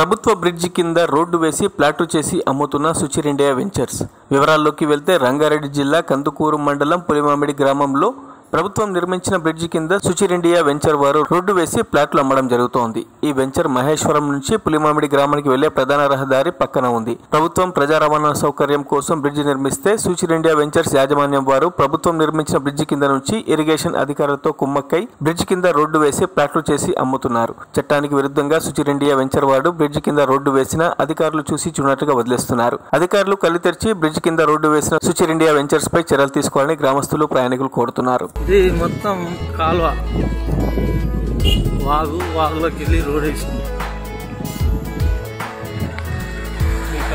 ప్రభుత్వ బ్రిడ్జి కింద రోడ్డు వేసి ప్లాటు చేసి అమ్ముతున్న సుచిర్ ఇండియా వెంచర్స్ వివరాల్లోకి వెళ్తే రంగారెడ్డి జిల్లా కందుకూరు మండలం పులిమామిడి గ్రామంలో ప్రభుత్వం నిర్మించిన బ్రిడ్జి కింద సుచిర్ ఇండియా వెంచర్ వారు రోడ్డు వేసి ప్లాట్లు అమ్మడం జరుగుతోంది। ఈ వెంచర్ మహేశ్వరం నుంచి పులిమామిడి గ్రామానికి వెళ్లే ప్రధాన రహదారి పక్కన ఉంది। ప్రభుత్వం ప్రజా రవాణా సౌకర్యం కోసం బ్రిడ్జి నిర్మిస్తే సుచిర్ ఇండియా వెంచర్స్ యాజమాన్యం వారు ప్రభుత్వం నిర్మించిన బ్రిడ్జి కింద నుంచి ఇరిగేషన్ అధికారులతో కుమ్మక్కై బ్రిడ్జి కింద రోడ్డు వేసి ప్లాట్లు చేసి అమ్ముతున్నారు। చట్టానికి విరుద్ధంగా సుచిర్ ఇండియా వెంచర్ వారు బ్రిడ్జి కింద రోడ్డు వేసిన అధికారులు చూసి చూడనట్టుగా వదిలేస్తున్నారు। అధికారులు కళ్ళు తెరిచి బ్రిడ్జి కింద రోడ్డు వేసిన సుచిర్ ఇండియా వెంచర్స్ పై చర్యలు తీసుకోవాలని గ్రామస్తులు ప్రయాణికులు కోరుతున్నారు। ఇది మొత్తం కాలువ వాగులోకి వెళ్ళి రోడ్ వేసింది। ఇక్కడ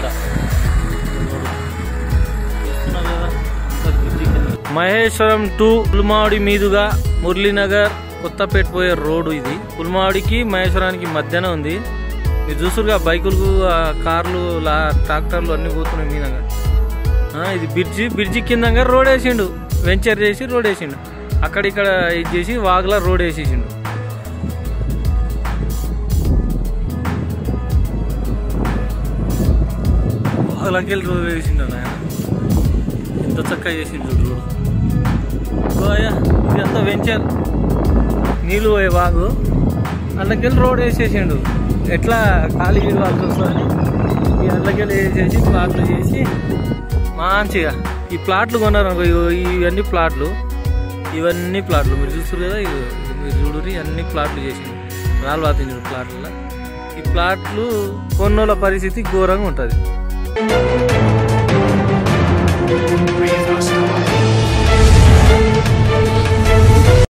మహేశ్వరం టు పులిమామిడి మీదుగా మురళీనగర్ కొత్తపేట పోయే రోడ్డు ఇది। పులిమామిడికి మహేశ్వరానికి మధ్యన ఉంది। మీరు చూసురుగా బైకులు కార్లు ట్రాక్టర్లు అన్ని పోతున్నాయి మీనగా। ఇది బ్రిడ్జి కిందంగా రోడ్ వేసిండు, వెంచర్ చేసి రోడ్ వేసిండు। అక్కడిక్కడ ఇది చేసి వాగులా రోడ్ వేసేసిండు। వాగులకి వెళ్ళి రోడ్ వేసిండు ఆయన, ఎంత చక్కగా చేసిండు రోడ్। ఇది అంతా వెంచర్, నీళ్ళు పోయే వాగు, అందుకెళ్ళి రోడ్ వేసేసిండు। ఎట్లా ఖాళీ వాళ్ళకి వస్తుంది, ఈ అందుకెళ్ళి వేసేసి ప్లాట్లు చేసి మంచిగా ఈ ప్లాట్లు కొన్నారు। ఇవన్నీ ప్లాట్లు మీరు చూస్తారు కదా, మీరు చూడరు అన్ని ప్లాట్లు చేసిండు। రాళ్ళు వాతించు ప్లాట్లలో, ఈ ప్లాట్లు కొన్నోళ్ళ పరిస్థితి ఘోరంగా ఉంటుంది।